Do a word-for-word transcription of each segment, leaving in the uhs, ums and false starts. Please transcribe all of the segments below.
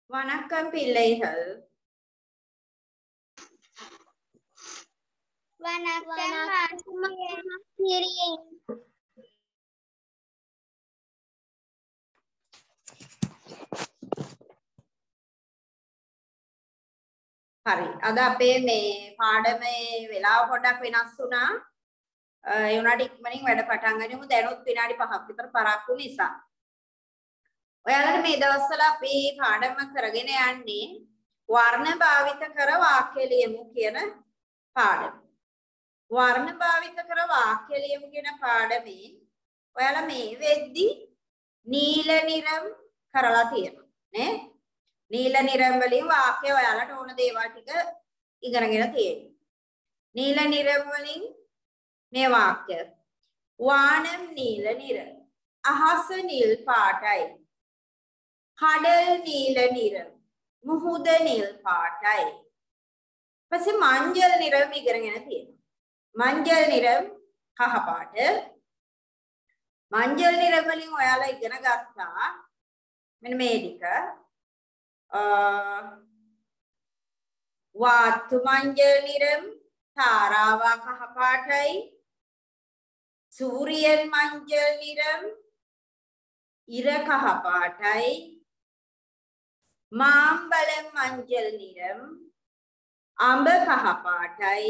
வணக்கம் பிள்ளைகள். வணக்கம் ஆசிரியர். හරි. අද අපේ මේ පාඩමේ වෙලාව පොඩ්ඩක් වෙනස් වුණා. ඒ වුණාට ඉක්මනින් වැඩ පටන් ගනිමු. දැනුත් විනාඩි පහක් විතර පරක්කු නිසා. ඔයාලට මේ දවස්වල අපි පාඩම කරගෙන යන්නේ වර්ණ භාවිත කර වාක්‍ය ලියමු කියන පාඩම. වර්ණ භාවිත කර වාක්‍ය ලියමු කියන පාඩමේ ඔයාලා මේ වෙද්දි නීල නිරම් කරලා තියෙනවා නේ? නීල නිරම් වලින් වාක්‍ය ඔයාලට ඕන දේවල් ටික ඉගෙනගෙන තියෙනවා. නීල නිරම් වලින් මේ වාක්‍ය වානම් නීල නිර, අහස නිල් පාටයි, කඩල් නීල නිරම්, මුහුද නිල් පාටයි. පස්සේ මංජල් නිරම් ඉගෙනගෙන තියෙනවා. මංජල් නිරම් කහ පාට. මංජල් නිරම් වලින් ඔයාලා ඉගෙන ගත්තා මෙන්න මේ ටික. वातु मंजल निरम, तारावा कह पाठाई, सूर्यन मंजल निरम, इर कह पाठाई, मांबलम मंजल निरम, अंब कह पाठाई,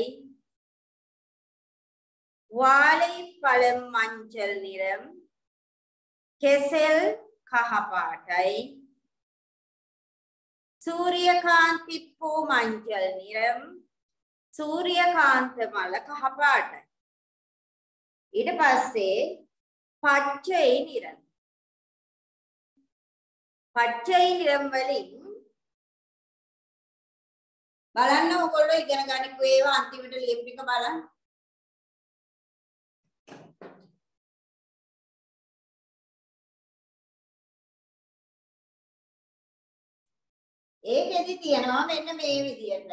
वाली फलम मंजल निरम, केसेल कह पाठाई, सूर्यकांति पू मंजल निरम, सूर्यकांत मल कह पाठाई. ඊට පස්සේ පච්චයි නිරම්. පච්චයි නිරම් වලින් බලන්න ඔයගොල්ලෝ ඉගෙන ගන්නකෝ ඒවා අන්තිමට ලියපු ටික බලන්න. ඒකෙදි තියෙනවා මෙන්න මේ විදියට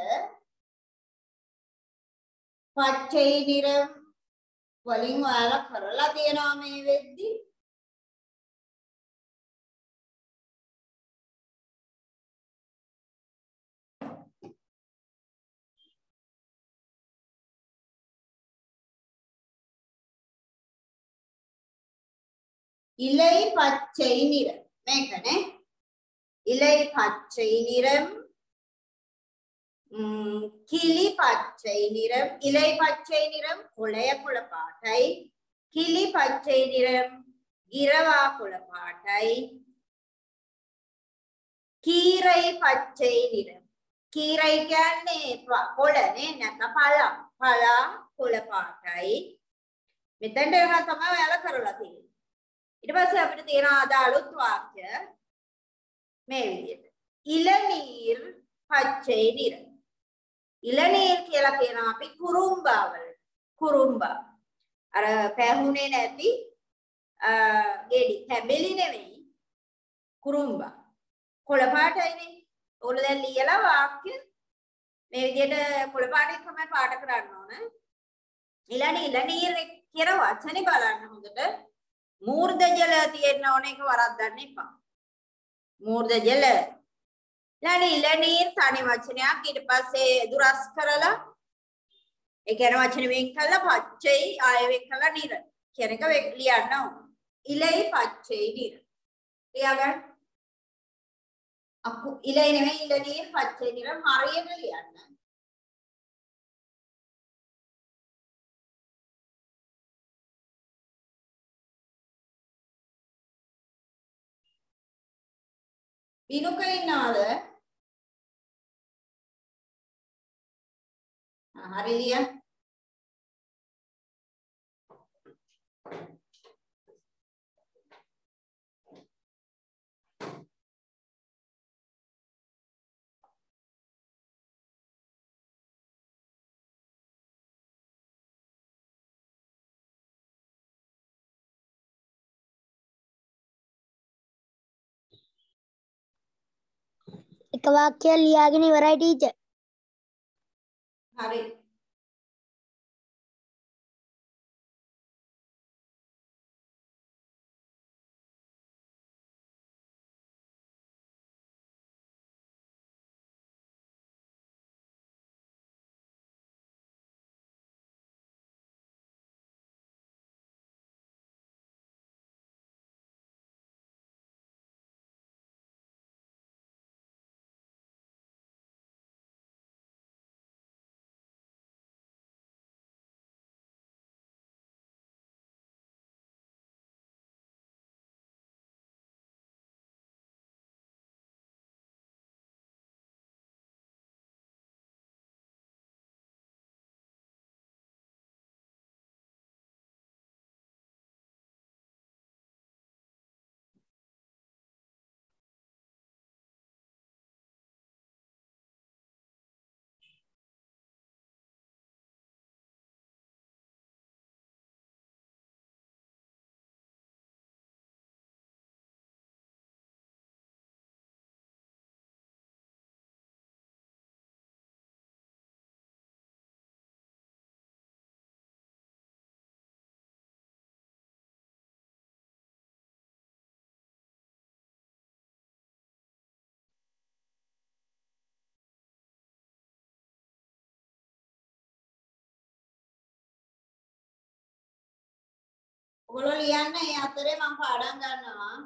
පච්චයි නිරම් වලින් ඔයාලා කරලා තියෙනවා මේ වෙද්දි. ඉලයි පච්චයි නිරම් මේකනේ. इलई पच्चई निरम, किली पच्चई निरम, इलई पच्चई निरम कोलय कोल पाठाई, किली पच्चई निरम गिरवा कोल पाठाई, कीरई पच्चई निरम, कीरई කියන්නේ කොළනේ නැත්නම් පලා පලා කොළ පාටයි. මෙතෙන්ට එනවා තමයි ඔයාලා කරලා තියෙන්නේ. ඊට පස්සේ අපිට තියෙන අදාළුත් වාක්‍ය මේ විදියට ඉලනීර් පච්චේ නිර. ඉලනීර් කියලා කියනවා අපි කුරුම්බා වලට. කුරුම්බා අර පැහුනේ නැති ගෙඩි තැඹිලි නෙවෙයි කුරුම්බා කොළ පාටයිනේ. ඕගොල්ලෝ දැන් ලියලා වාක්‍ය මේ විදියට කොළ පාටින් තමයි පාට කරන්න ඕන. ඉලනී ඉලනීර් කියන වචනේ බලන්න හොඳට. මූර්ධ ජල තියෙන්න ඕන එක වරද්දන්න එපා. मूर्ध जल लनी लनीर तानी वचनයක් ඊට පස්සේ දුරස් කරලා ඒ කියන වචන වෙන් කළා පච්චේ ආය වෙන් කළා නිර කියන එක ලියන්න ඕන. ඉලයි පච්චේ නිර ලියගන්න. අකු ඉලයි නෙමෙයි ඉලනීර පච්චේ නිර හරියට ලියන්න. විනුක ඉන්නවද? හරි ලියන්න. එක වාක්‍යයක් ලියාගෙන ඉවරයි ටීචර්. හරි. ඔයගොල්ලෝ ලියන්න ඒ අතරේ මම පාඩම් ගන්නවා.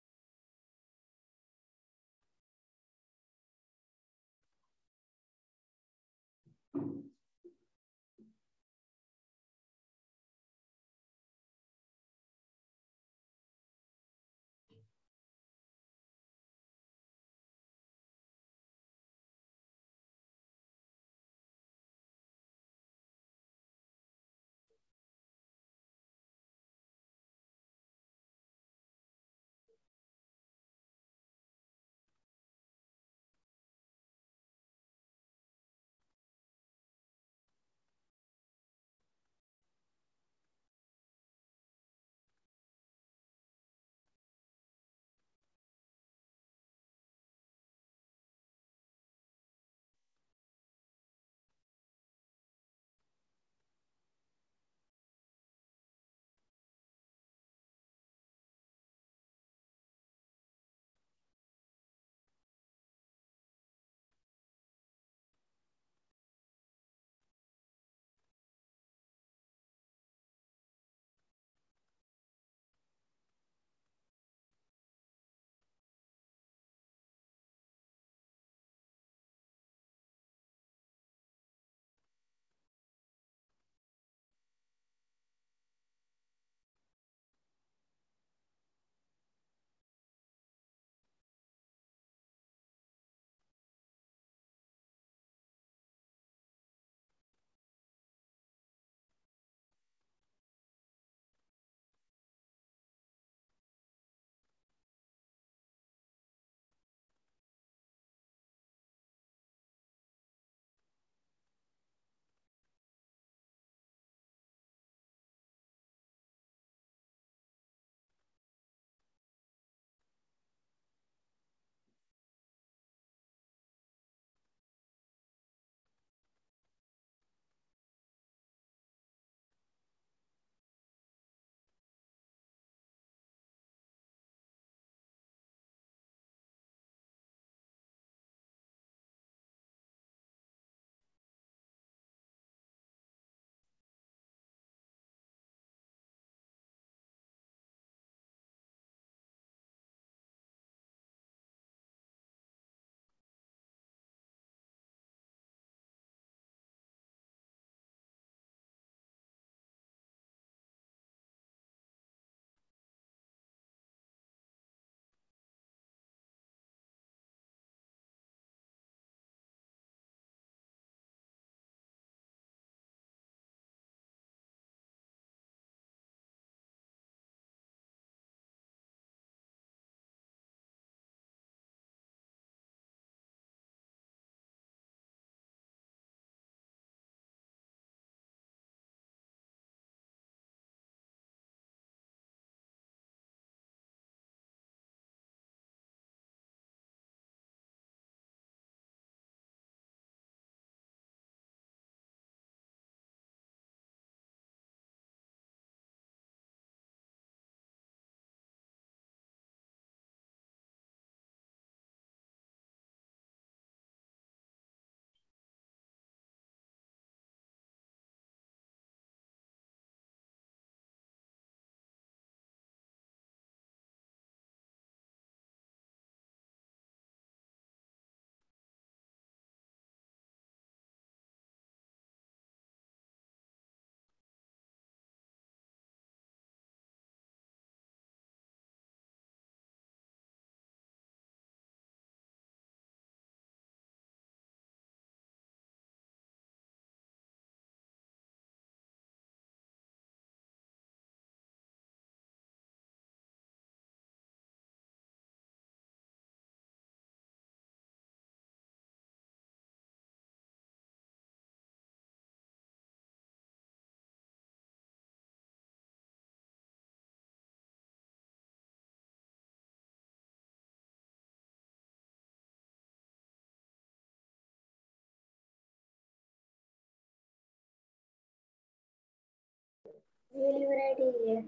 Really variety here.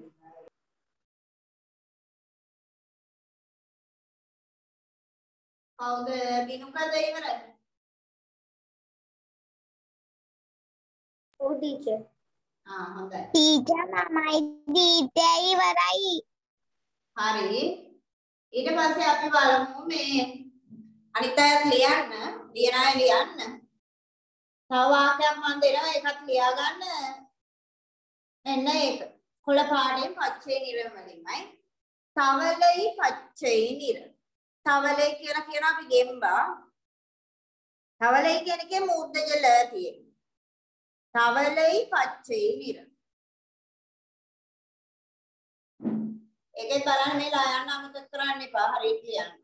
කවුද බිනුකද ඉවරයි? Oh, teacher. ආ හොඳයි. ටීචර් මමයි ගීතය ඉවරයි. හරි. ඊට පස්සේ අපි බලමු මේ අනිත් අයත් ලියන්න, ලියන අය ලියන්න. තව වාක්‍යයක් මම දෙනවා ඒකත් ලියා ගන්න. එන්න ඒක. කොළ පාටෙන් පච්චේ නිරමලින්මයි. තවලයි පච්චේ නිර. තවලයි කියලා කියන අපි ගෙම්බා. තවලයි කියන එකේ මූර්ධජ ල තියෙනවා. තවලයි පච්චේ නිර. ඒකෙන් බලන්න මේ ලායන්න අමතක කරන්න එපා. හරියට ලියන්න.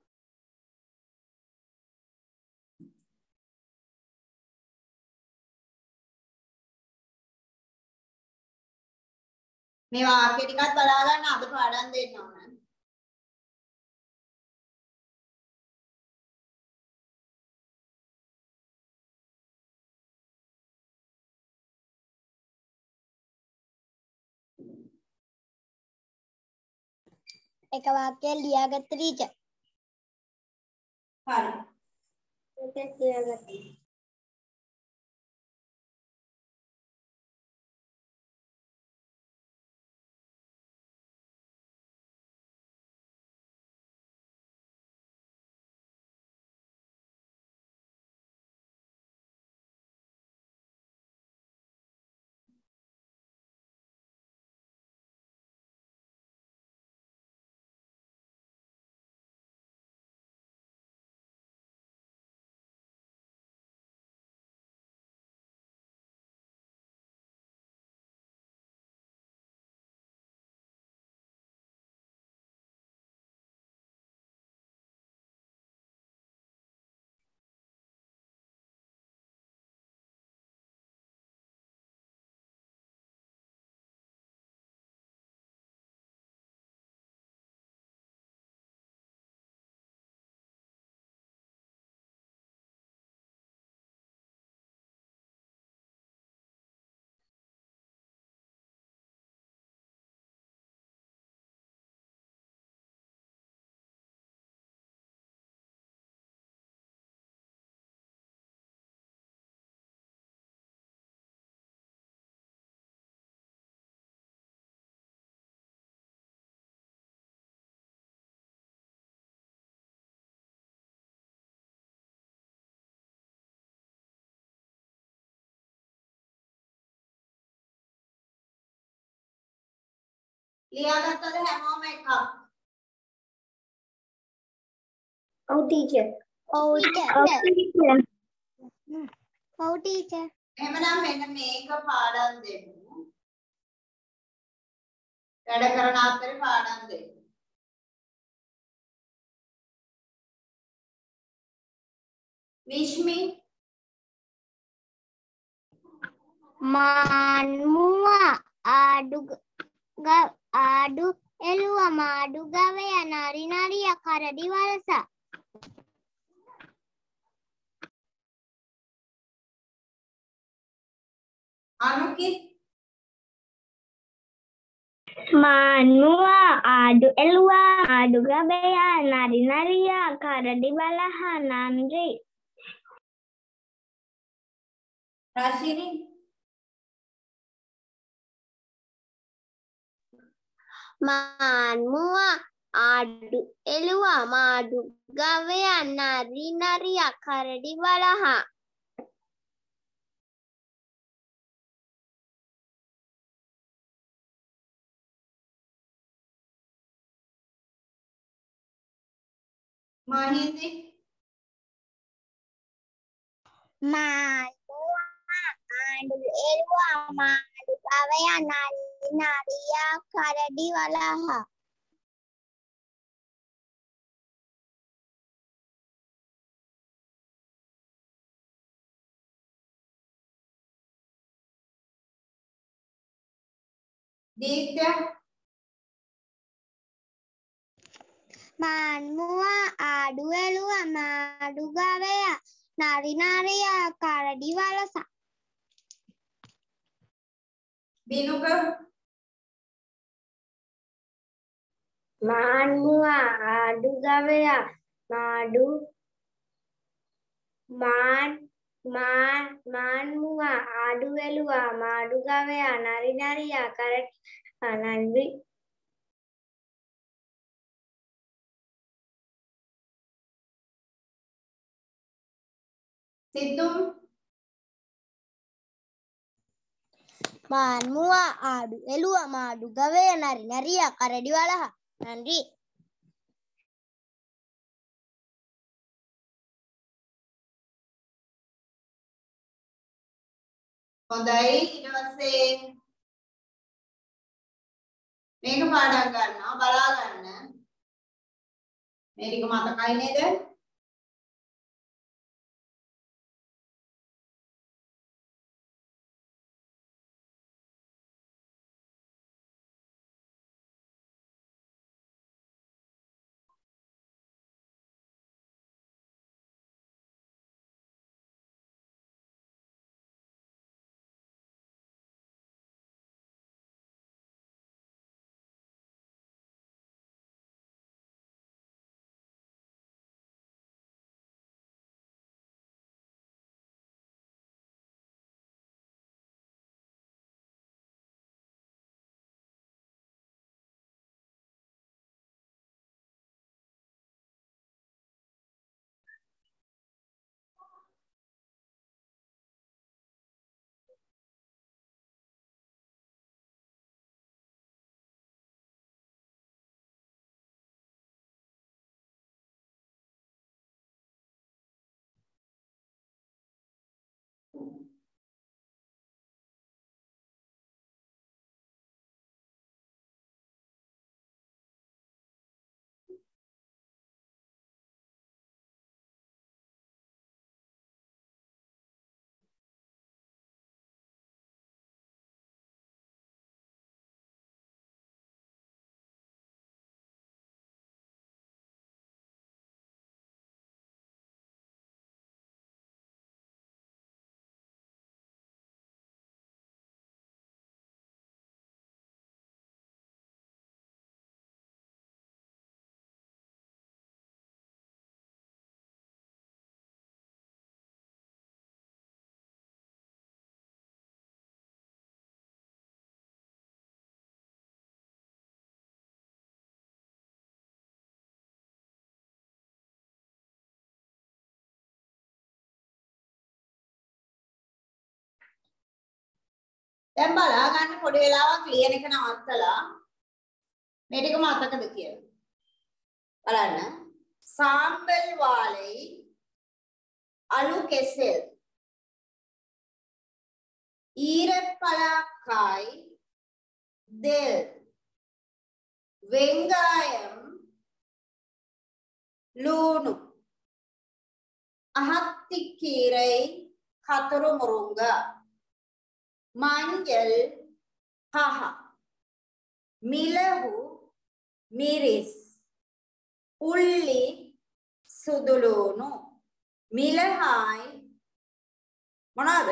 මේ වාක්‍ය ටිකත් බලා ගන්න අද පාඩම් දෙන්න ඕන. එක වාක්‍යයක් ලියාගත්ත ටීචර්. හරි. ඒක ලියාගත්තා. ලියාගත්තද හැමෝම එකක්? ඔව් ටීචර්. ඔව් ටීචර්. ඔව් ටීචර්. එහෙමනම් මෙන්න මේක පාඩම් දෙමු. වැඩ කරන අතරේ පාඩම් දෙමු. විශ්මි මාන්මුව ආඩු ආඩු එළුව මාඩු ගවය නරි නරිය කරඩි වලස. අනුකි මාන්මුව ආඩු එළුව ආඩු ගවය නරි නරිය කරඩි වලහ නන්රි. රශිනි මාන්මුව ආඩු එළුව මාඩු ගවය නරි නරිය කරඩි වලහ. මහින්දි මාන්මුව ආඩු එළුව මාඩු ගවය නරි නරිය කරඩි වලහ. දීප්ත්‍ය මාන්මුව ආඩු එළුව මාඩු ගවය නරි නරිය කරඩි වලස. බිනුක මාන්මුව ආඩු ගවය මාඩු මාඩ් මාන් මාන් මුවා ආඩු වැලුවා මාඩු ගවයා නරි නරියා කරට නන්දි සිද්ධු මාන් මුවා ආඩු එළුවා මාඩු ගවයා නරි නරියා කරඩි වලහ නන්දි හොඳයි ඊට පස්සේ මේක පාඩම් ගන්නවා බලා ගන්න මේ ටික මතකයි නේද දැන් බලා ගන්න පොඩි වෙලාවක් ලියන එක නවත්තලා මේ ටික මතකද කියලා. බලන්න. සාම්බල් වාලේ අලු කෙසෙල් ஈரப்பழக்காய் தெல் வெங்காயம் லூனு அகத்திக்கீரை கத்தரு முருங்கா மஞ்சள் கஹ மிளகு மிரிஸ் உள்ளி சுதுலூனு மிளகாய் මොනවාද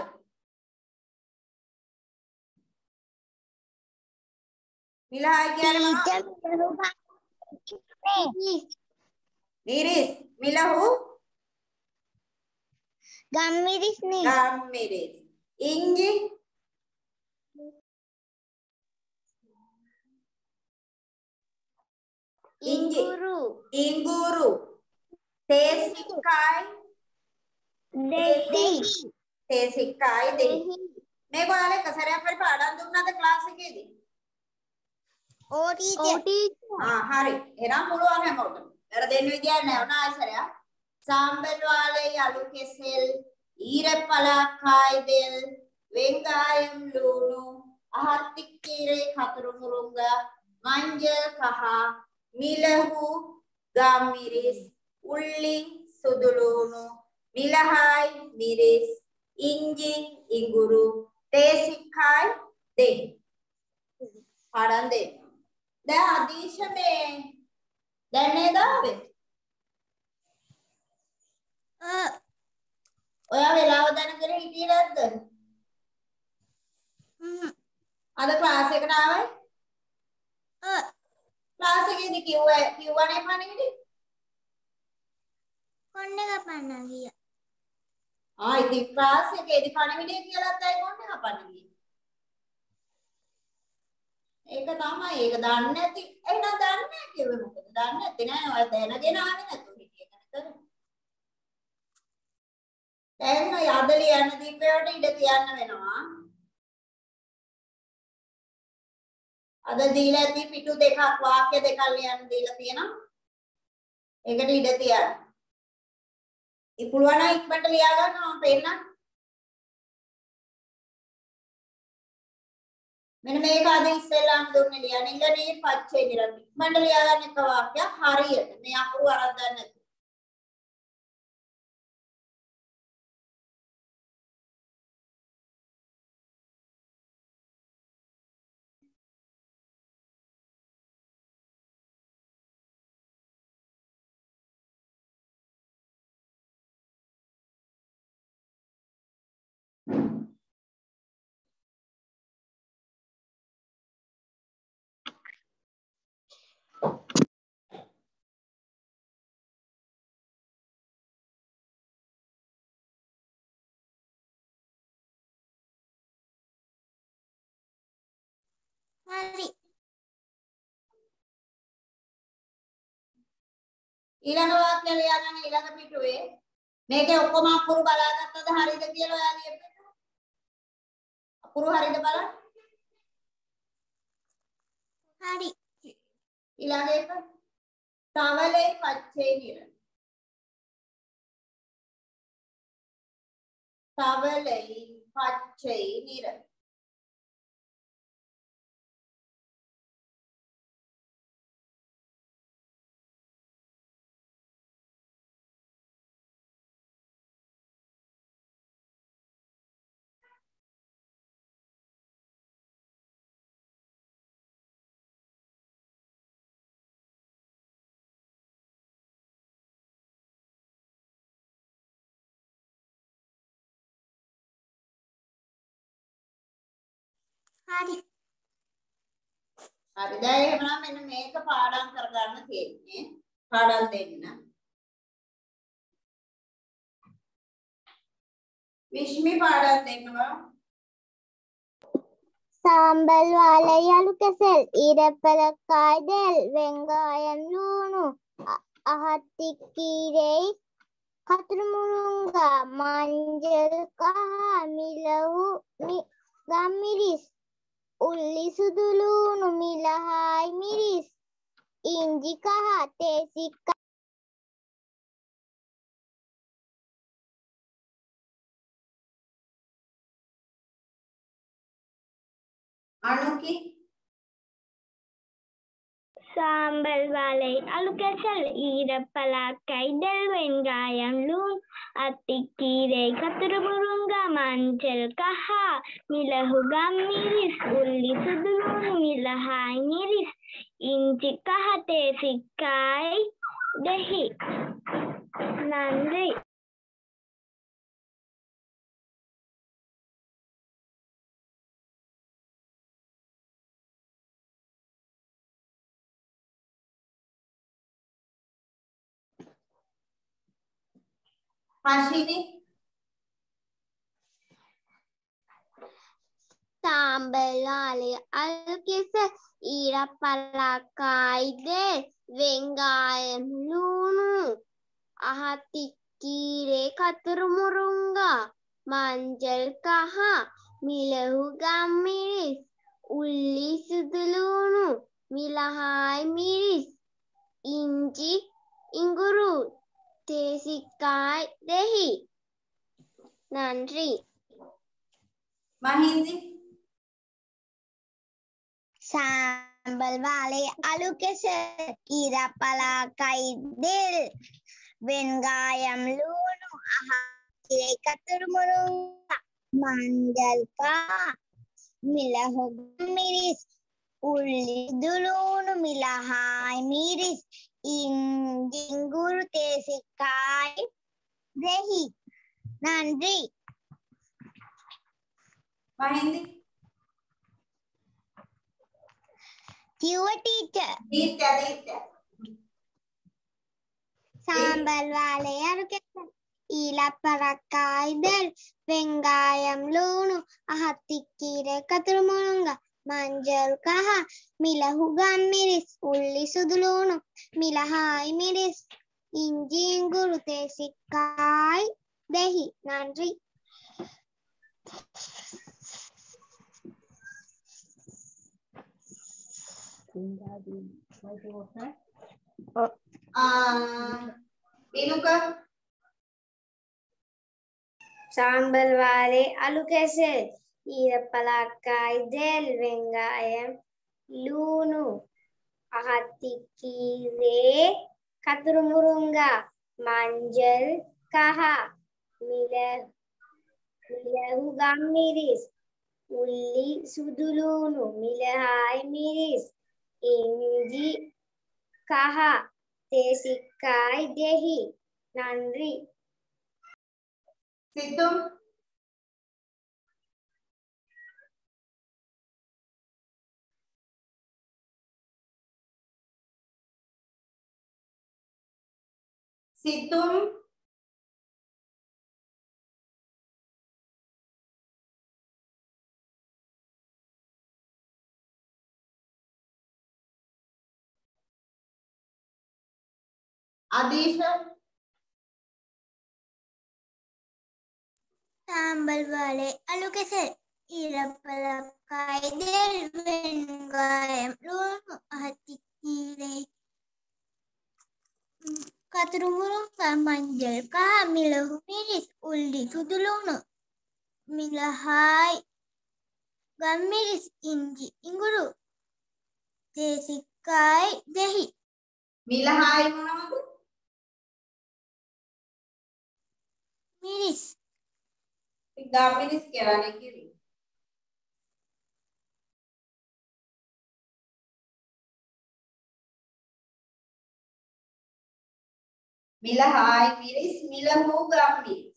මිලහායි කියන්නේ මොනවද මිරිස් මිලහු ගම්මිරිස් නේ ගම්මිරිස් ඉංජි ඉඟුරු ඉඟුරු තේසිකායි දෙහි තේසිකායි දෙහි මේක ඔයාලා එක සැරයක් හරි පාඩම් දුන්නාද ක්ලාස් එකේදී ඕ ටීචර් ආ හරි එහෙනම් පුළුවන් හැමෝටම වැරදෙන්න විදියක් නැහැ ඕන ආයෙසරයක් சாம்பல் வாழை அலு කෙසෙල් ஈரப்பழக்காய் தெல் வெங்காயம் லூனு அகத்திக்கீரை கத்தரு முருங்கா மஞ்சள் கஹ மிளகு ගම්මිරිස් உள்ளி சுதுலூனு மிளகாய் மிரிஸ் இஞ்சி இங்குரு தேசிக்காய் දෙහි පාඩම් දෙන්න දැන් අදීශ මේ දැන් නේද ආවේ ඔයා වෙලාව දැනගෙන හිටියේ නැද්ද? හ්ම්. අද ක්ලාස් එකට ආවයි? ඔව්. ක්ලාස් එකේදී කිව්වා කිව්වනේ පණිවිඩේ. කොන්න එක පන්න ගියා. ආ ඉතින් ක්ලාස් එකේදී පණිවිඩය කියලාත් ඇයි මොන්නේ හපන්නේ ගියේ. ඒක තමයි. ඒක දන්නේ නැති. එහෙනම් දන්නේ නැහැ කිව්වේ මොකද? දන්නේ නැති නෑ. ඔය දැනගෙන ආවේ නැතුව හිටියේ නේද? දැන් ඔය අද ලියන්න දීපේවට ඉඩ තියන්න වෙනවා. අද දීලා ඇති පිටු දෙකක් වාක්‍ය දෙකක් ලියන්න දීලා තියෙනවා. ඒකට ඉඩ තියන්න. ඒ පුළුවන් නම් ඉක්මනට ලියා ගන්න මම පෙන්නන්න. මෙන්න මේක අද ඉස්සෙල්ලාම දුන්නේ ලියන්න. ඉංග්‍රීසි පච්චේ දිරන්. ඉක්මනට ලියා ගන්න එක වාක්‍යයක් හරියට. මේ අකුරු අරන් ගන්න. හරි. ඊළඟ වාක්‍ය ලියා ගන්න ඊළඟ පිටුවේ. මේකේ ඔක්කොම අකුරු බලාගත්තද හරියද කියලා ඔයා ලියපෙන්න. අකුරු හරියද බලන්න. හරි. ඊළඟ එක තවලේ පච්චේ නිර. තවලේ පච්චේ නිර. හරි. හරි දැන් එහෙනම් මෙන්න මේක පාඩම් කරගන්න තියෙන්නේ. පාඩම් දෙන්න. විශ්මි පාඩම් දෙන්නවා. சாம்பல் வாழை அழுக்கசல் ஈரப்பதக்காய் தெல் வெங்காயம் லூணு அ- அகத்திக்கீரை கத்திரிமுருங்கா மஞ்சள் கහ මිලහු මි- ගම්මිරිස් උල්ලි සුදු ලූණු මිලහයි මිරිස් ඉංජි කහ තේසි අනුකි சாம்பல் வாழை அழுக்கசல் ஈரப்பலாக்கை தெல் வெங்காயம் லூண் அத்திக்கீரை கத்திரி முருங்கா மஞ்சள் கහ மிளகு கம்மிரிஸ் உள்ளி சுதுலூணு மிளகாய் மிரிஸ் இஞ்சி கහ தேசிக்காய் தெஹி நன்றி. හෂිනි சாம்பல் வாழை அழுக்கசல் ஈரப்பலாக்காய் தெல் வெங்காயம் லூணு அகத்திக்கீரை கத்திரி முருங்கா மஞ்சள் கහ මිලහු ගම්මිරිස් උල්ලි සුදුලූණු මිලහයි මිරිස් ඉංජි ඉඟුරු தேசிக்காய் தெஹி நன்றி. මහින්දි சாம்பல் வாழை அழுக்கசல் ஈரப்பலாக்காய் தெல் வெங்காயம் லூணு அகத்திக்கீரை கத்திரி முருங்கா மஞ்சள் கහ மிளகு மிரிஸ் உள்ளி துளூணு மிளகாய் மிரிஸ் இஞ்சிங்குரு தேசிக்காய் தெஹி நன்றி. මහින්දි கியூ டீச்சர் දීත්‍ය දීත්‍ය சாம்பல் வாழை அழுக்கசல் ඊලපරක්කායිදෙල් වෙංගායම් ලූණු අහත්තික්කීරේ කතුරුමුරුංග මංජල් කහ මිලහුගම් මිරිස් උල්ලි සුදුලූණු මිලහායි මිරිස් ඉංජීංගුරු තේසික්කායි දෙහි නන්රි Binuka சாம்பல் வாழை அலுகெசல் ஈரப்பலாக்காய் தேல் வெங்காயம் லூணு அகத்திக்கீரே கத்துருமுருங்கா மஞ்சள் கஹ மிள மிளகு கம்மிரிஸ் உள்ளி சுதுலூணு மிளகாய் மிரிஸ் இஞ்சி கஹ தேசிக்காய் தெஹி நன்றி Situm Situm Adisha சாம்பல் வாழை அலுகெசல் ஈரப்பலக்காய் தேல் வெங்காயம் லூணு அகத்திக்கீரை கத்துருமுருங்க மஞ்சள் கஹ மிளகு மிரிஸ் உள்ளி சுதுலூணு மிளகாய் கம்மிரிஸ் இஞ்சி இங்குරු தேசிக்காய் දෙහි Milahai මොනවද? මිරිස් ගම්මිරිස් කියන්නේ කිරි. Milahai miris milahu gම්මිරිස්.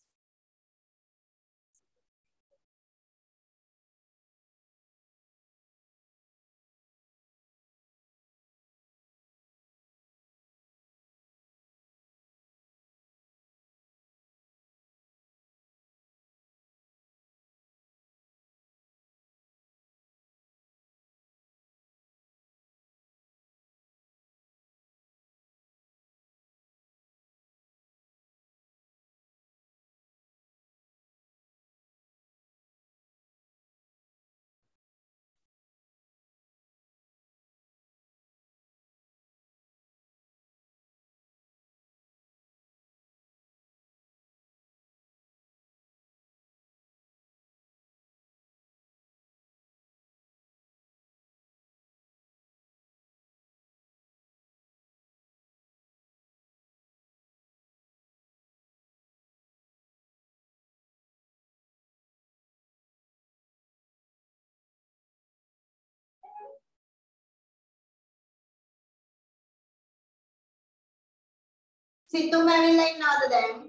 Situm ඇවිල්ලා ඉන්නවද දැන්?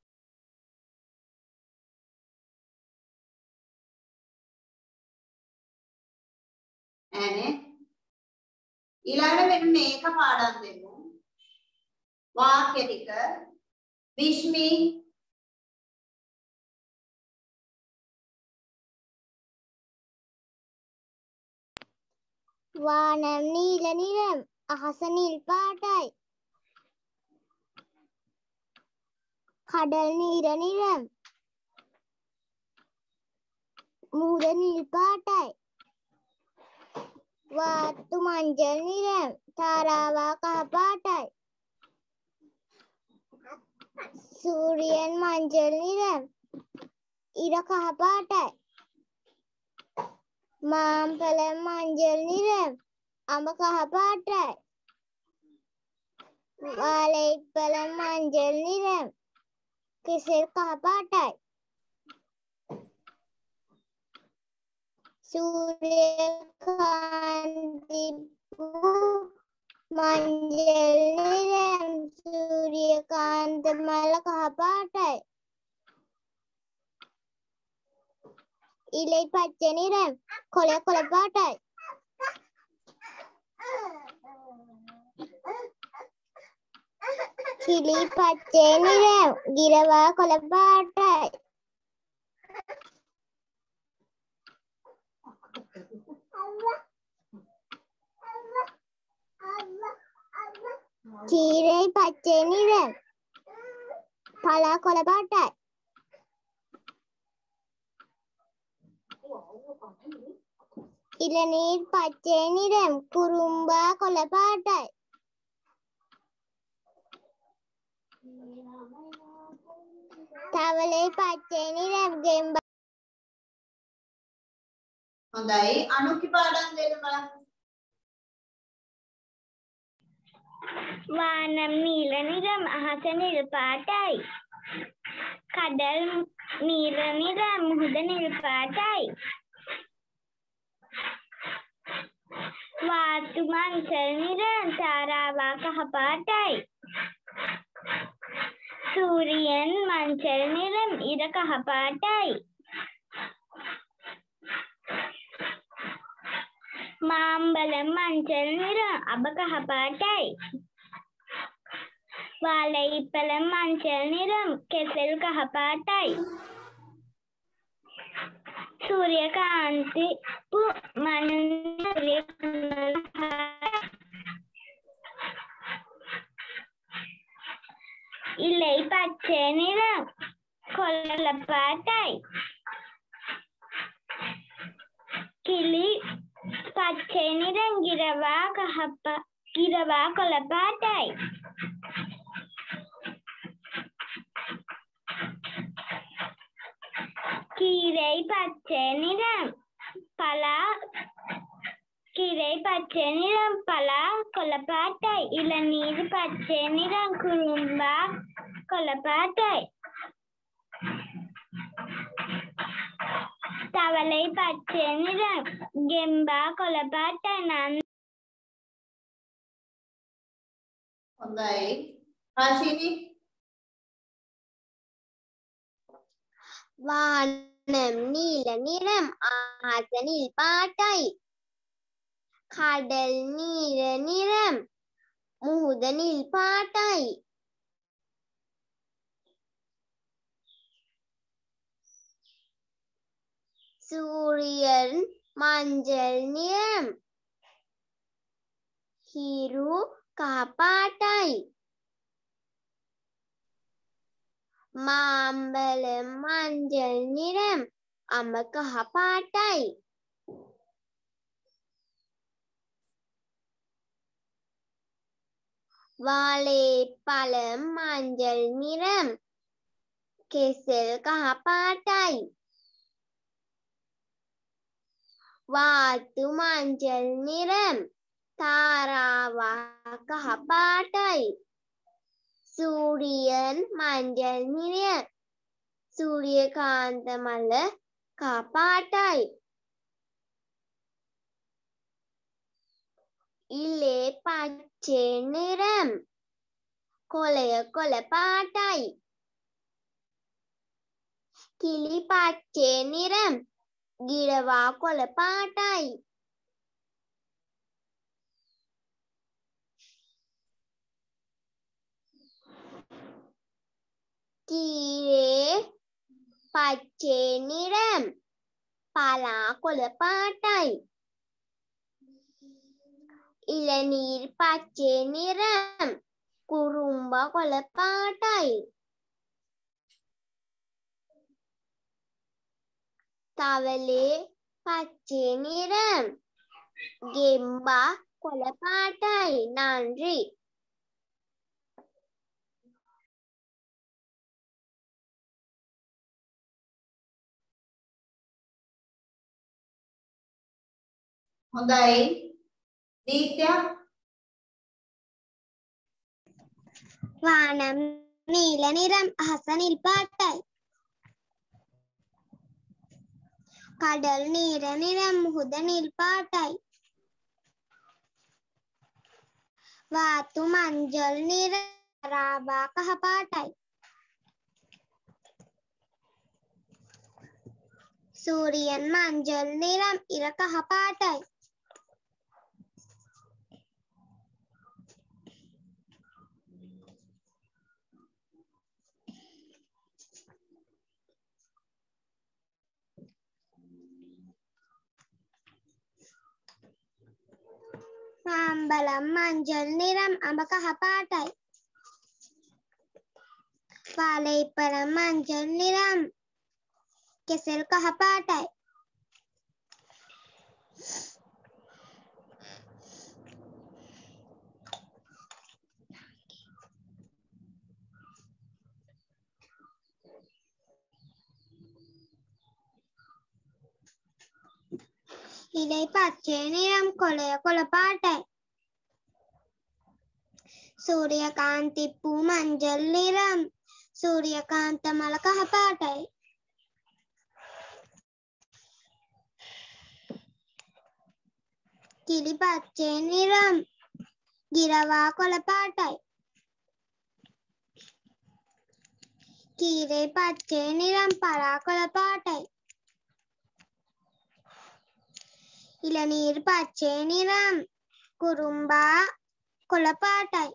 ඈනේ ඊළඟට මෙන්න මේක පාඩම් දෙමු. වාක්‍ය ටික විශ්මි வானம் நீல நிறம் அகச நீல் பாட்டாய் கடல் நீல நிறம் முத நீல் பாட்டாய் வாத்து மஞ்சள் நிறம் தாராவா கஹபாட்டாய் சூரியன் மஞ்சள் நிறம் இர கஹபாட்டாய் மாம்பழம் மஞ்சள் நிறம் அம்ப கஹபாட்டாய் வாழைப்பழம் மஞ்சள் நிறம் கிசர் கஹபாட்டாய் சூரியகாந்தி பூ மஞ்சள் நிறம் சூரியகாந்த மலை கஹபாட்டாய் இலை பச்சை நிறம் கொலை கொலைப்பாட்டாய் කිලි පච්චේ නිරම් ගිරවා කොළ පාටයි කීරේ පච්චේ නිරම් පලා කොළ පාටයි ඉලනීර් පච්චේ නිරම් කුරුම්බා කොළ පාටයි තවලේ පච්චේ නිරම් ගෙම්බා හොඳයි අනුකි පාඩම් දෙන්න බලන්න. वानम नील निरम अहस नील पाटाई कदल नील निरम मुहद नील पाटाई वातु मंचल निरम तारावा कह पाटाई सूर्यन मंचल निरम इर कह पाटाई मांबलम मंचल निरम अब कह पाटाई वालईपलम मंचल निरम केसल कह पाटाई सूर्यकांति पु मनूर्य इले पच्चे निरम कोल्ल पाटाई किली पच्चे निरम गिरवा कहप गिरवा कोल्ल पाटाई कीरे पच्चे निरम पला कीरे पच्चे निरम पला कोल्ल पाटाई इलनीर पच्चे निरम कुरुम्बा कोल्ल पाटाई तवले पच्चे निरम गेम्बा कोल्ल पाटाई नन හොඳයි රාශිනි वानम नील निरम आहस नील पाटाई කඩල් නීල නිරම් මුහුද නිල් පාටයි සූරියන් මංජල් නිරම් හිරු කහ පාටයි මාම්බල මංජල් නිරම් අඹ කහ පාටයි वाले पलम मंजल निरम केसल कह पाटाई वातु मंजल निरम तारावा कह पाटाई सूर्यन मंजल निरम सूर्यकांत मल कह पाटाई इले पच्चे निरम कोलय कोल पाटाई किली पच्चे निरम गिरवा कोल पाटाई कीरे पच्चे निरम पला कोल पाटाई इलनीर पच्चे निरम कुरुम्बा कोल पाटाई तवले पच्चे निरम गेम्बा कोल पाटाई नंरी හොඳයි දීත්‍යා वानम नील निरम अहस नील पाटाई කඩල් නීල නිරම් මුහුද නිල් පාටයි වාතු මංජල් නිරම් රාවා කහ පාටයි සූරියන් මංජල් නිරම් ඉර කහ පාටයි මාම්බලම් මංජල් නිරම් අඹ කහ පාටයි. පාලේපලම් මංජල් නිරම් කෙසෙල් කහ පාටයි. ඉලයි පච්චේ නිරම් කොළය කොළ පාටයි. සූර්යකාන්ති පූ මංජල් නිරම් සූර්යකාන්ත මල කහ පාටයි. කිලි පච්චේ නිරම් ගිරවා කොළ පාටයි. කීරේ පච්චේ නිරම් පරා කොළ පාටයි. ඉලනීර් පච්චේ නිරම් කුරුම්බා කොළ පාටයි.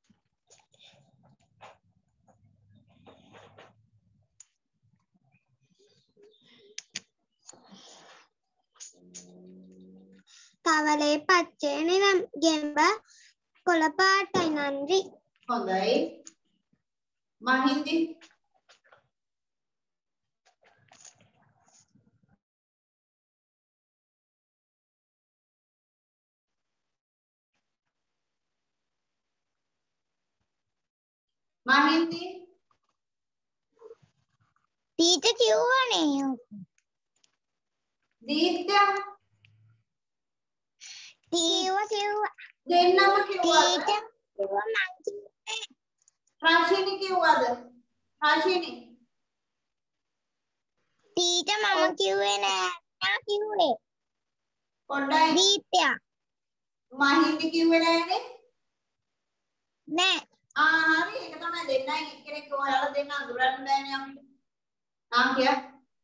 කවලේ පච්චේ නිරම් ගෙම්බ කොළ පාටයි. නන්දි. හොඳයි. මහින්දි. මහින්දි. ටීචර් කිව්වනේ. දීත්‍ය. කිව්වා කිව්වා. දෙන්නම කිව්වද? ටීචර් කිව්වා මං කිව්වේ. රාශිනි කිව්වද? රාශිනි. ටීචර් මම කිව්වේ නෑ. යා කිව්වේ. පොඩ්ඩයි. දීත්‍ය. මහින්දි කිව්වේ නෑනේ. නෑ. ආ හරි ඒක තමයි දෙන්නයි එක්කෙනෙක් ඔයාලා දෙන්න අඳුරන්න බෑනේ අපිට. ආ කිය.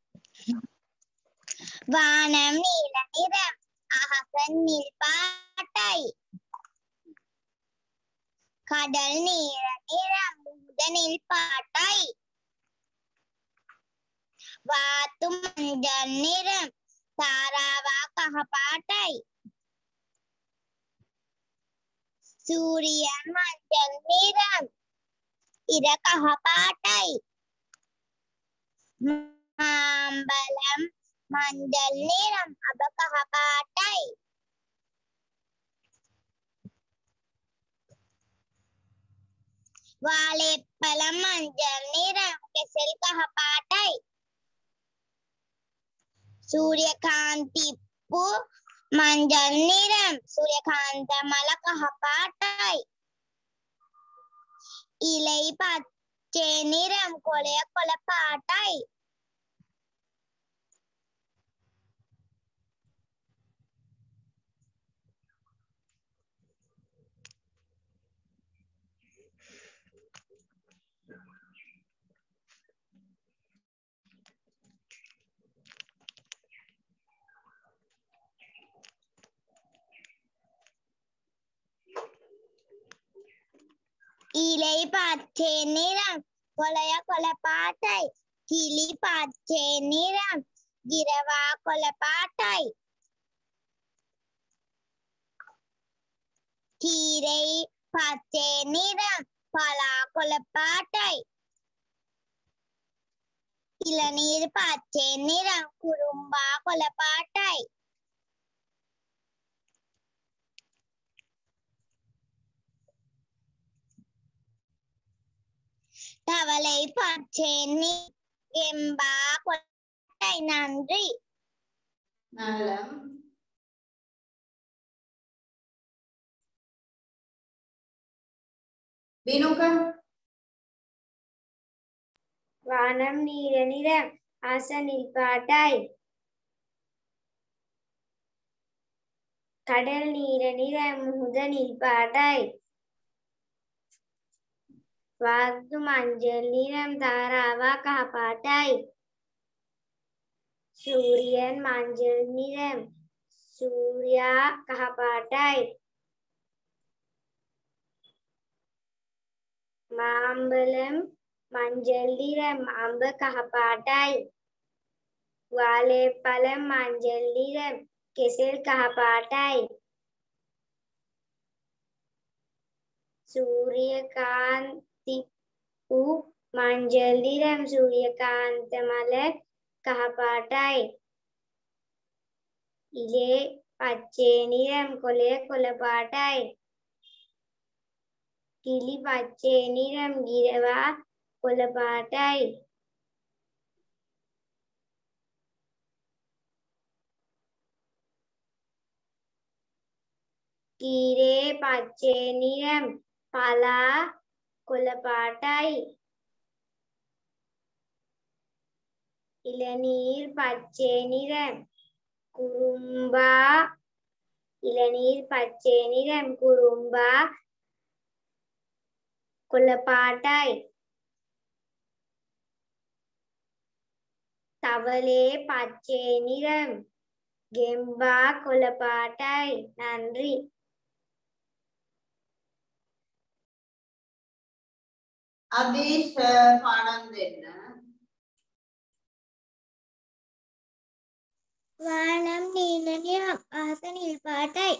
වානම් නීල නිරම් අහස නිල් පාටයි. කඩල් නීල නිරම් මුහුද නිල් පාටයි. වාතු මංජල් නිරම් තාරාවා කහ පාටයි. සූර්යයන් මංජල් නිරම් ඉර කහ පාටයි. මාම්බලම් මංජල් නිරම් අබ කහ පාටයි. वालेपलम मंजल निरम केसर कह पाटई. सूर्यकांति पु मंजल निरम सूर्यकांत मल कह पाटई. इलई पच्चे निरम कोले कोल पाटई. ඉලයි පච්චේ නිරම් කොළය කොළ පාටයි. කිලි පච්චේ නිරම් ගිරවා කොළ පාටයි. කීරයි පච්චේ නිරම් පලා කොළ පාටයි. ඉලනීර් පච්චේ නිරම් කුරුම්බා කොළ පාටයි. තවලයි පච්චේනි ගෙම්බා කොටයි. නන්දි. නලම්. බිනුක. வானம் நீல நிறம் ஆசனில் பாட்டாய். கடல் நீல நிறம் முகதனில் பாட்டாய். வாத்து மஞ்சள் நிறம் தாராவா காப்பாட்டாய். சூரியன் மஞ்சள் நிறம் சூர்யா காப்பாட்டாய். மாம்பழம் மஞ்சள் நிறம் அம்ப காப்பாட்டாய். வாழைப்பழம் மஞ்சள் நிறம் கெசல் காப்பாட்டாய். සූර්යකාන්තිපු මංජල් නිරම් සූර්යකාන්ත මල කහ පාටයි. ඉලේ පච්චේ නිරම් කොළය කොළ පාටයි. කිලි පච්චේ නිරම් ගිරවා කොළ පාටයි. කීරේ පච්චේ නිරම් පලා කොළ පාටයි. ඉලනීර් පච්චේ නිරම් කුරුම්බා ඉලනීර් පච්චේ නිරම් කුරුම්බා කොළ පාටයි. තවලේ පච්චේ නිරම් ගෙම්බා කොළ පාටයි. නன்றி. අදීශ පාඩම් දෙන්න. வானம் நீல நிறம் ஆச நீல் பாட்டாய்.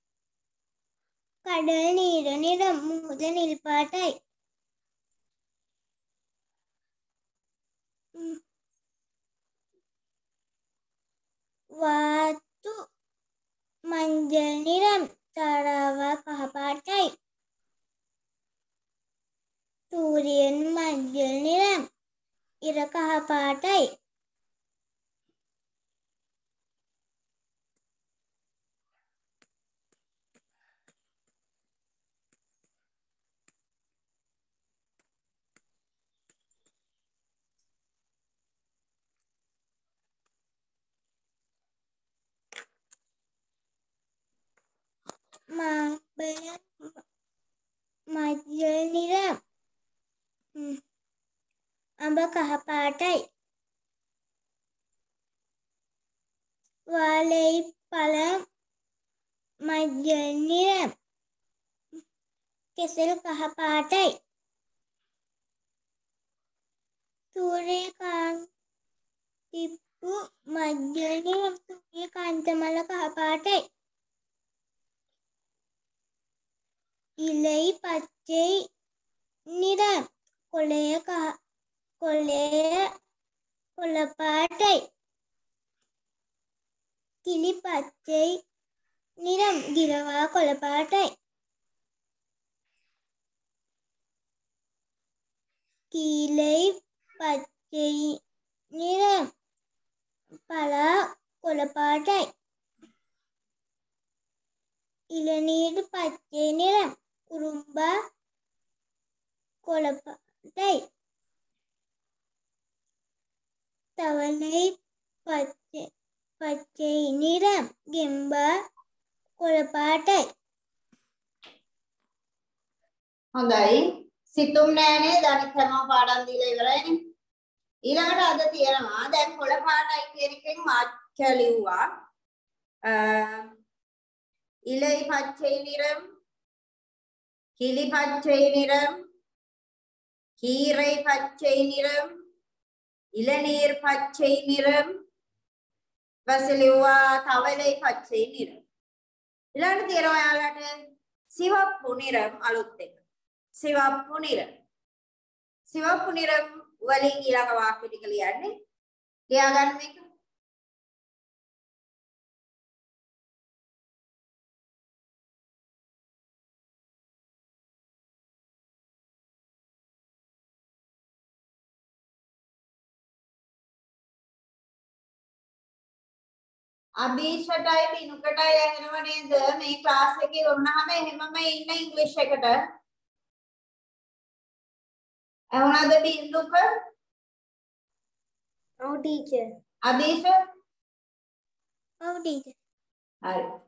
கடல் நீல நிறம் முத நீல் பாட்டாய். வாத்து மஞ்சள் நிறம் தாராவா கහ பாட்டாய். சூரியன் மஞ்சள் நிறம் இர கහ பாட்டாய். மாம்பழம் மஞ்சள் நிறம் අඹ කහ පාටයි. வாழைப்பழம் மஞ்சள் நிறம் කෙසෙල් කහ පාටයි. සූර්යකාන්තිපු මංජල් නිරම් සූර්යකාන්ත මල කහ පාටයි. இலை பச்சை நிறம் கொள்ளைய கහ கொள்ளைய கொள்ளப்பாட்டை. கிளி பச்சை நிறம் கிரவா கொள்ளப்பாட்டை. கீழை பச்சை நிறம் பலா கொள்ளப்பாட்டை. இளநீர் பச்சை நிறம் குறும்பா கொள்ளப்பாட்டை. தவளை பச்சை பச்சை நிறம் ගෙම්බා කොළපාටයි. හොඳයි. සිතුම් නෑනේ දැන් කරනවා පාඩම් දීලා ඉවරයිනේ. ඊළඟට අද තියෙනවා දැන් කොළ පාටයි කියන එකෙන් වාක්‍ය ලිව්වා. இலை பச்சை நிறம், கிளி பச்சை நிறம், கீரை பச்சை நிறம், இளநீர் பச்சை நிறம், வசலிவா தவளை பச்சை நிறம். ඊළඟට තියෙනවා යාලට සිවප්පු නිරම් අලුත් එක. සිවප්පු නිරම්. සිවප්පු නිරම් වලින් ඊළඟ වාක්‍ය ටික ලියන්නේ. ලියා ගන්න මේක. අභීෂටයි බිනුකටයි ඇහෙනව නේද මේ ක්ලාස් එකේ වුණාම එහෙමම ඉන්න ඉංග්‍රීසි එකට ඇහුණාද බින්දුක? ඔව් ටීචර්. අභීෂ? ඔව් ටීචර්. හරි.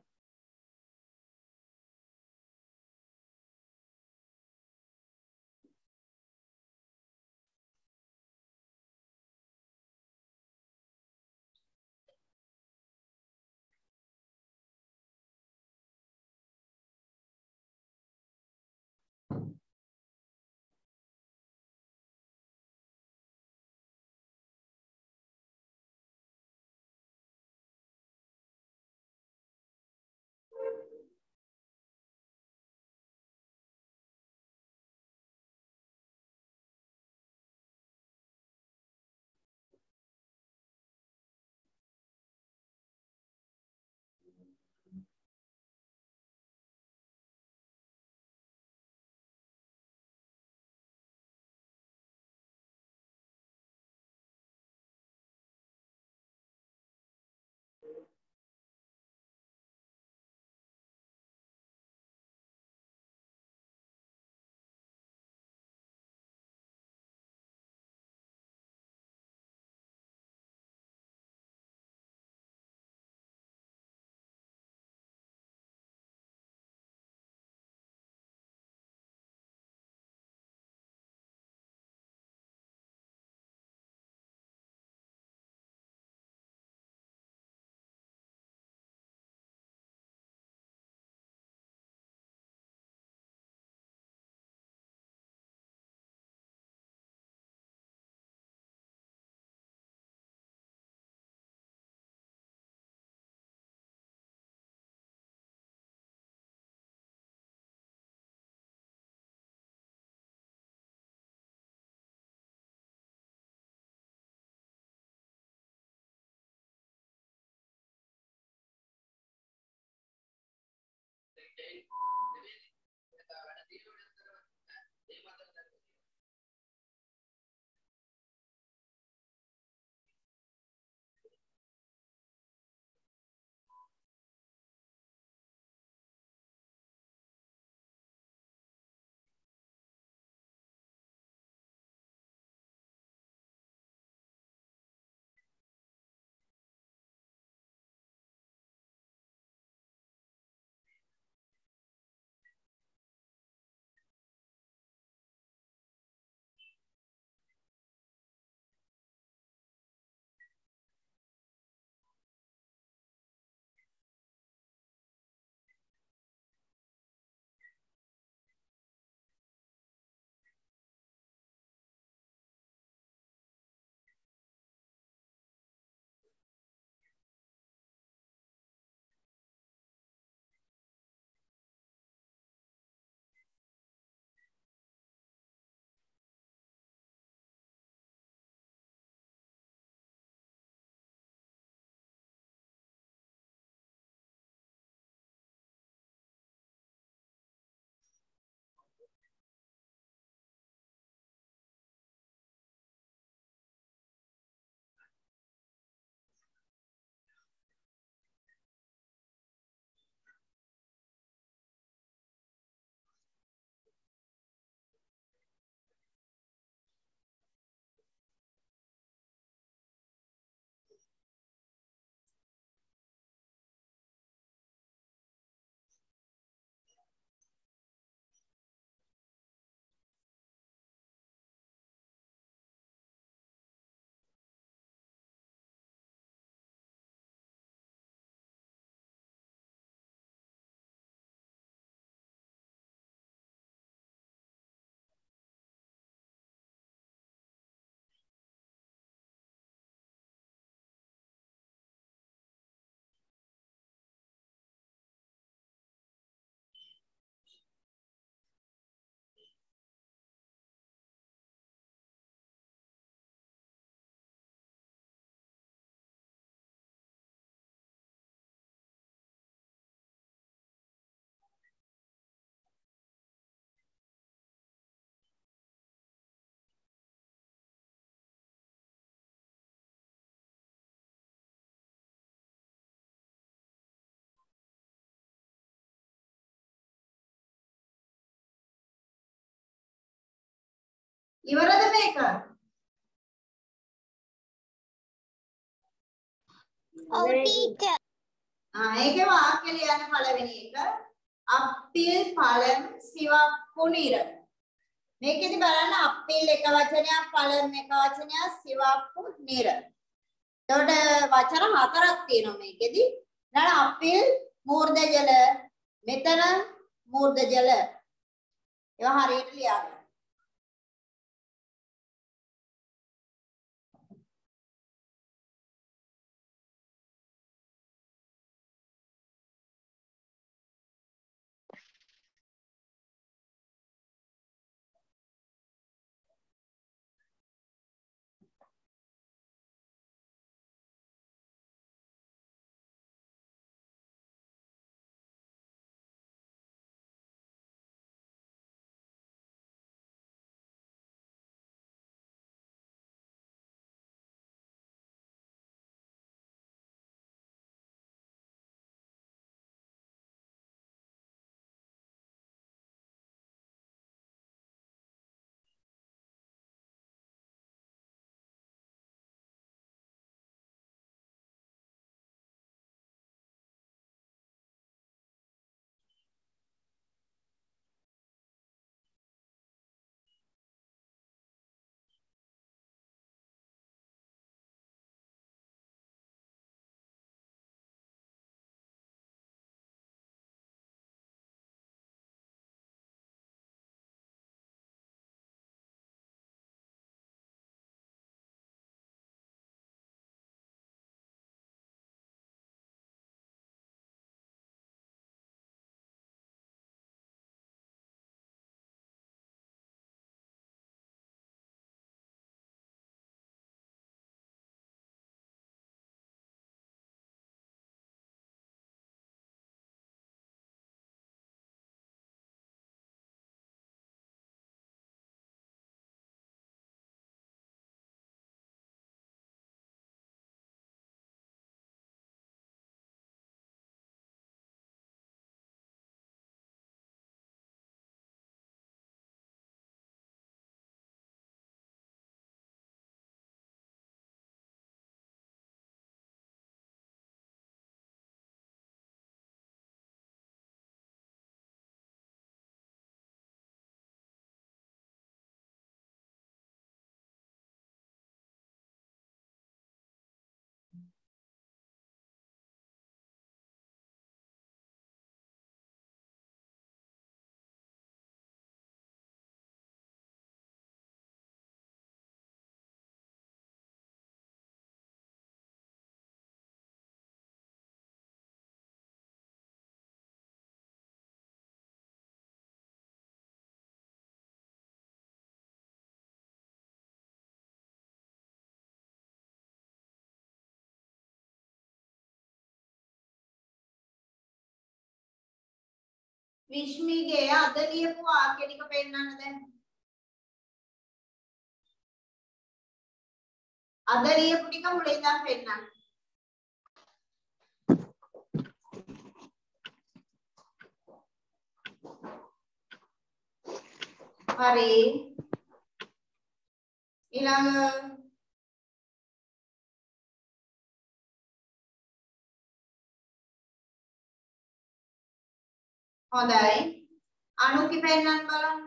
ඉවරද මේක? ඔව් ටීචර්. ආ ඒකේ වාක්‍ය ලියන්න පළවෙනි එක. අප්පිල් පළම් සිවප්පු නිර. මේකෙදි බලන්න අප්පිල් එක වචනයක්, පළම් එක වචනයක්, සිවප්පු නිර. එතකොට වචන හතරක් තියෙනවා මේකෙදි. ඊළඟ අප්පිල් මූර්ධ ජල, මෙතන මූර්ධ ජල. ඒවා හරියට ලියන්න. විශ්මිගේ අද ලියපු වාක්‍ය ටික පෙන්නන්න දැන්. අද ලියපු ටික මුලින් ඉඳන් පෙන්නන්න. හරි. ඊළඟ හොඳයි. අනුකි පෙන්නන්න බලන්න.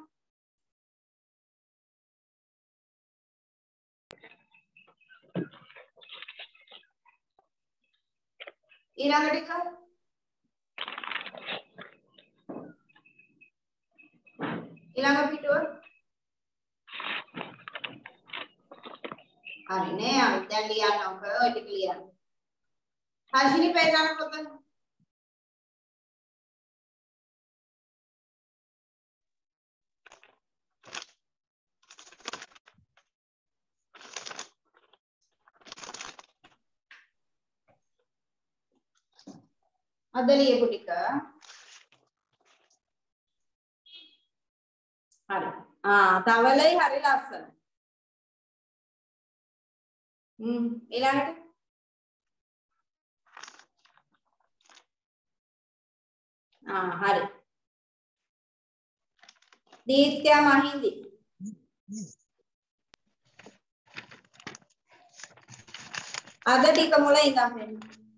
ඊළඟ ටික ඊළඟ පිටුව හරි නේ අර දැන් ලියන්න ඕක ඔය ටික ලියන්න. හර්ෂිනි පෙන්නන්න පොත. අද ලියපු ටික හරි. ආ තවලයි හරි ලස්සන. හ්ම් ඊළඟට ආ හරි. දීත්‍යා මහින්දි අද ටික මුල ඉඳන් පෙන්නන්න.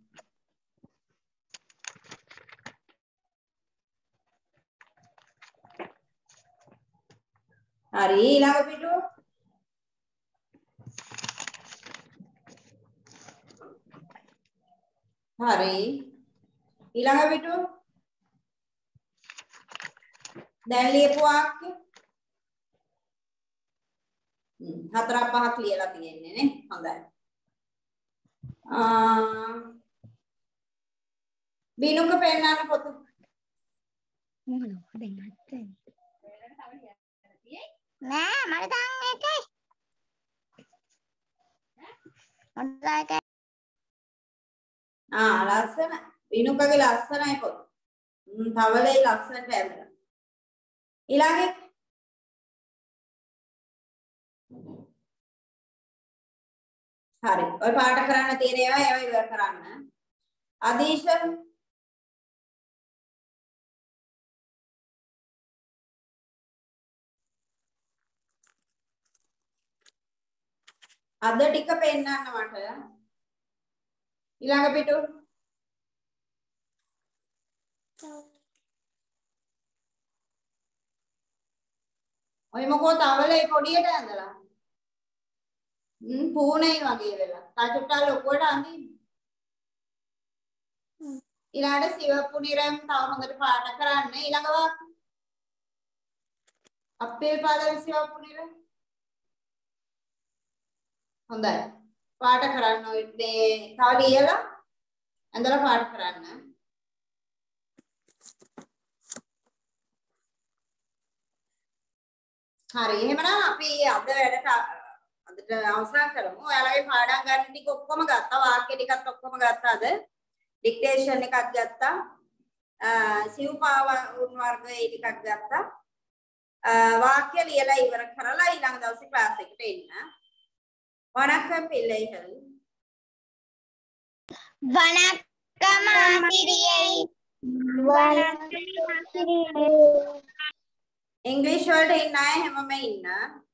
හරි ඊළඟ පිටුව හරි ඊළඟ පිටුව දැන් ලියපු වාක්‍ය හතරක් පහක් ලියලා තියෙන්නේ නේ. හොඳයි. ආ බිනුක පෙන්නන්න පොත. මොනවද දෙන්නත් නෑ මට දාන්න එකයි. මොනවාද? ආ ලස්සන. බිනුකගේ ලස්සනයි පොත. ම් තවලේ ලස්සනට ඇඳලා. ඊළඟට හරි. ඔය පාට කරන්න තියෙන ඒවා ඒවා ඉවර කරන්න. ආදීශ අද ටික පෙන්නන්න මට. ඊළඟ පිටු ඔය මොකෝ තවලේ පොඩියට ඇඳලා. ම් පූණේ වගේ වෙලා. තාචුට්ටා ලොකුවට අඳින්න. ඊළඟට සිවප්පුනිරම් තව හොඳට පාට කරන්න. ඊළඟ වාක්‍ය අප්පේ පාදවි සිවප්පුනිරම් හොඳයි. පාට කරන්න ඔය මේ තව ලියලා ඇඳලා පාට කරන්න. හරි එහෙමනම් අපි අද වැඩට අදට අවසන් කරමු. ඔයාලගේ පාඩම් ගන්න ටික ඔක්කොම ගත්තා. වාක්‍ය ටිකත් ඔක්කොම ගත්තා අද. ඩික්ටේෂන් එකක් ගත්තා. සිව්පාව උන් වර්ගයේ ටිකක් ගත්තා. වාක්‍ය ලියලා ඉවර කරලා ඊළඟ දවසේ ක්ලාස් එකට එන්න. வணக்கம் பிள்ளைகள். வணக்கம் ஆசிரியை. வணக்கம் ஆசிரியை. ඉංග්‍රීසි වලට ඉන්න අය හැමෝම ඉන්න.